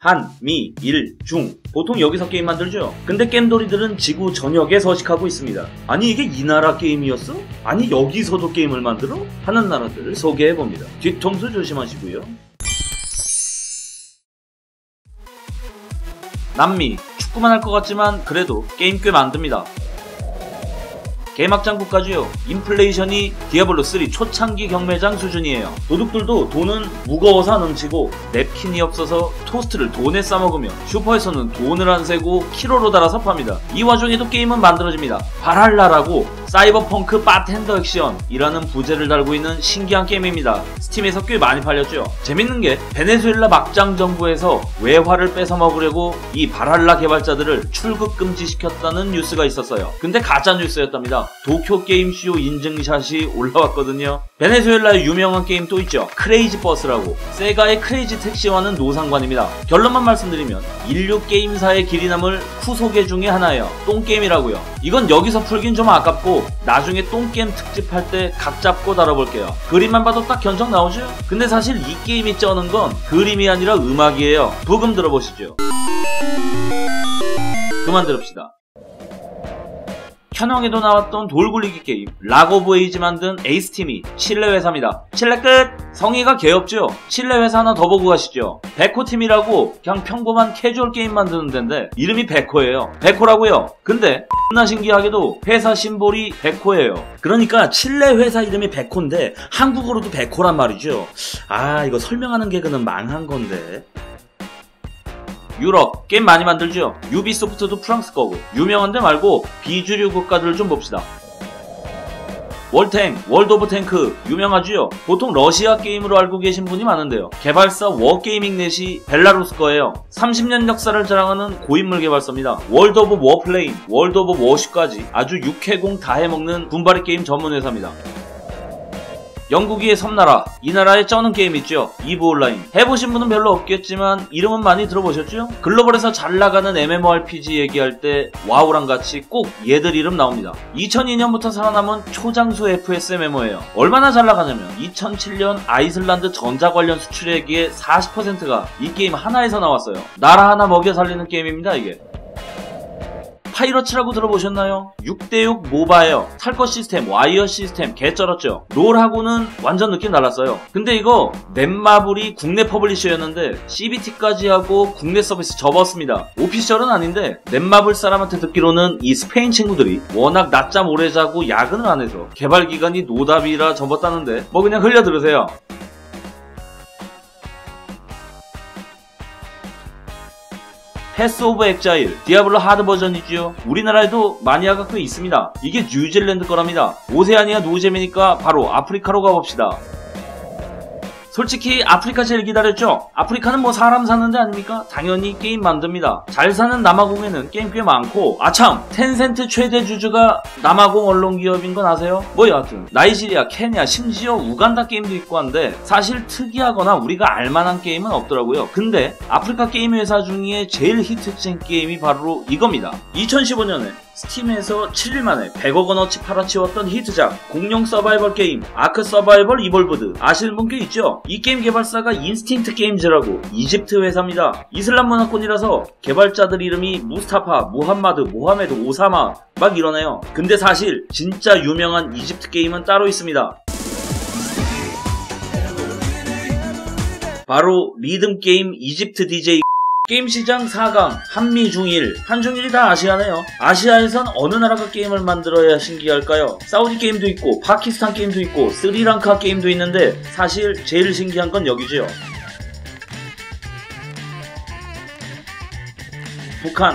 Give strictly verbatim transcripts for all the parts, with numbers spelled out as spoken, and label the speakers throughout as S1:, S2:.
S1: 한, 미, 일, 중 보통 여기서 게임 만들죠. 근데 겜돌이들은 지구 전역에 서식하고 있습니다. 아니 이게 이 나라 게임이었어? 아니 여기서도 게임을 만들어? 하는 나라들을 소개해봅니다. 뒤통수 조심하시고요. 남미, 축구만 할 것 같지만 그래도 게임 꽤 만듭니다. 개막장 국가지요. 인플레이션이 디아블로 쓰리 초창기 경매장 수준이에요. 도둑들도 돈은 무거워서 넘치고 냅킨이 없어서 토스트를 돈에 싸먹으며 슈퍼에서는 돈을 안 세고 키로로 달아서 팝니다. 이 와중에도 게임은 만들어집니다. 발할라라고 사이버펑크 바텐더 액션이라는 부제를 달고 있는 신기한 게임입니다. 스팀에서 꽤 많이 팔렸죠. 재밌는게 베네수엘라 막장 정부에서 외화를 뺏어 먹으려고 이 발할라 개발자들을 출국 금지시켰다는 뉴스가 있었어요. 근데 가짜 뉴스였답니다. 도쿄게임쇼 인증샷이 올라왔거든요. 베네수엘라의 유명한 게임 또 있죠. 크레이지 버스라고. 세가의 크레이지 택시와는 노상관입니다. 결론만 말씀드리면 인류 게임사의 길이 남을 후속의 중에 하나예요. 똥게임이라고요. 이건 여기서 풀긴 좀 아깝고 나중에 똥게임 특집 할 때 각 잡고 다뤄볼게요. 그림만 봐도 딱 견적 나오죠? 근데 사실 이 게임이 쩌는 건 그림이 아니라 음악이에요. 부금 들어보시죠. 그만 들읍시다. 현황에도 나왔던 돌굴리기 게임 락 오브 에이지 만든 에이스팀이 칠레 회사입니다. 칠레 끝! 성의가 개없죠? 칠레 회사 하나 더 보고 가시죠. 베코팀이라고 그냥 평범한 캐주얼 게임 만드는 데인데 이름이 베코예요. 베코라고요. 근데 나 신기하게도 회사 심볼이 베코예요. 그러니까 칠레 회사 이름이 베코인데 한국어로도 베코란 말이죠. 아 이거 설명하는 개그는 망한 건데. 유럽 게임 많이 만들죠. 유비소프트도 프랑스 거고. 유명한 데 말고 비주류 국가들을 좀 봅시다. 월탱, 월드 오브 탱크 유명하지요. 보통 러시아 게임으로 알고 계신 분이 많은데요. 개발사 워게이밍 넷이 벨라루스 거예요. 삼십 년 역사를 자랑하는 고인물 개발사입니다. 월드 오브 워플레인, 월드 오브 워쉽까지 아주 육해공 다 해먹는 분발이 게임 전문 회사입니다. 영국의 섬나라, 이 나라에 쩌는 게임 있죠. 이브 온라인. 해보신 분은 별로 없겠지만 이름은 많이 들어보셨죠? 글로벌에서 잘 나가는 엠엠오알피지 얘기할 때 와우랑 같이 꼭 얘들 이름 나옵니다. 이천이 년부터 살아남은 초장수 에프에스 엠엠오예요. 얼마나 잘 나가냐면 이천칠 년 아이슬란드 전자 관련 수출액의 사십 퍼센트가 이 게임 하나에서 나왔어요. 나라 하나 먹여 살리는 게임입니다 이게. 파이러츠라고 들어보셨나요? 육 대 육 모바예요. 탈것 시스템, 와이어 시스템 개쩔었죠. 롤하고는 완전 느낌 달랐어요. 근데 이거 넷마블이 국내 퍼블리셔였는데 씨비티까지 하고 국내 서비스 접었습니다. 오피셜은 아닌데 넷마블 사람한테 듣기로는 이 스페인 친구들이 워낙 낮잠 오래 자고 야근을 안 해서 개발 기간이 노답이라 접었다는데 뭐 그냥 흘려 들으세요. 패스 오브 엑자일, 디아블로 하드 버전이지요. 우리나라에도 마니아가 꽤 있습니다. 이게 뉴질랜드 거랍니다. 오세아니아 노잼이니까 바로 아프리카로 가봅시다. 솔직히 아프리카 제일 기다렸죠? 아프리카는 뭐 사람 사는 데 아닙니까? 당연히 게임 만듭니다. 잘 사는 남아공에는 게임 꽤 많고 아참! 텐센트 최대 주주가 남아공 언론 기업인 건 아세요? 뭐 여하튼 나이지리아, 케냐, 심지어 우간다 게임도 있고 한데 사실 특이하거나 우리가 알만한 게임은 없더라고요. 근데 아프리카 게임 회사 중에 제일 히트친 게임이 바로 이겁니다. 이천십오 년에 스팀에서 칠 일 만에 백억 원어치 팔아치웠던 히트작 공룡 서바이벌 게임 아크 서바이벌 이볼브드 아시는 분 꽤 있죠? 이 게임 개발사가 인스틴트 게임즈라고 이집트 회사입니다. 이슬람 문화권이라서 개발자들 이름이 무스타파, 무함마드, 모하메드, 오사마 막 이러네요. 근데 사실 진짜 유명한 이집트 게임은 따로 있습니다. 바로 리듬게임 이집트 디제이. 게임 시장 사 강, 한미, 중일, 한중일이 다 아시아네요. 아시아에선 어느 나라가 게임을 만들어야 신기할까요? 사우디 게임도 있고, 파키스탄 게임도 있고, 스리랑카 게임도 있는데 사실 제일 신기한 건 여기죠. 북한.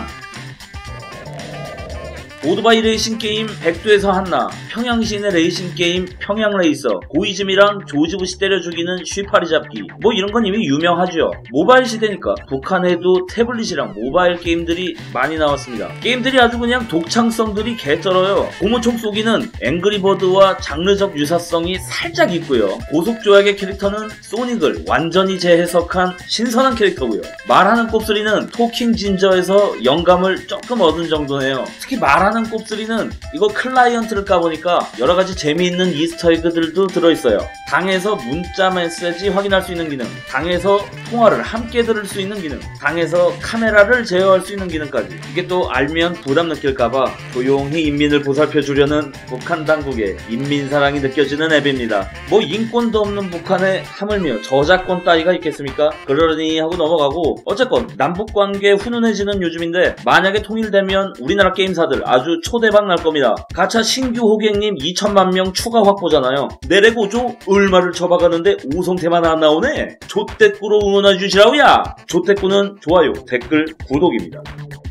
S1: 오토바이 레이싱 게임 백두에서 한나, 평양시내 레이싱 게임 평양레이서, 고이즈미랑 조지부시 때려 죽이는 쉬파리 잡기 뭐 이런건 이미 유명하죠. 모바일 시대니까 북한에도 태블릿이랑 모바일 게임들이 많이 나왔습니다. 게임들이 아주 그냥 독창성들이 개쩔어요. 고무총 쏘기는 앵그리버드와 장르적 유사성이 살짝 있고요. 고속조약의 캐릭터는 소닉을 완전히 재해석한 신선한 캐릭터고요. 말하는 꼽소리는 토킹 진저에서 영감을 조금 얻은 정도네요. 특히 말하는 꼽소리는 이거 클라이언트를 까보니까 보니까 여러가지 재미있는 이스터에그들도 들어있어요. 당에서 문자 메시지 확인할 수 있는 기능, 당에서 통화를 함께 들을 수 있는 기능, 당에서 카메라를 제어할 수 있는 기능까지. 이게 또 알면 부담 느낄까봐 조용히 인민을 보살펴주려는 북한 당국의 인민사랑이 느껴지는 앱입니다. 뭐 인권도 없는 북한에 하물며 저작권 따위가 있겠습니까? 그러니 하고 넘어가고, 어쨌건 남북관계 훈훈해지는 요즘인데 만약에 통일되면 우리나라 게임사들 아주 초대박 날 겁니다. 가차 신규 호객님 이천만 명 추가 확보잖아요. 내래고조 얼마를 쳐박았는데 오성태만 안 나오네. 조댓구로 응원해주시라고야. 조댓구는 좋아요, 댓글, 구독입니다.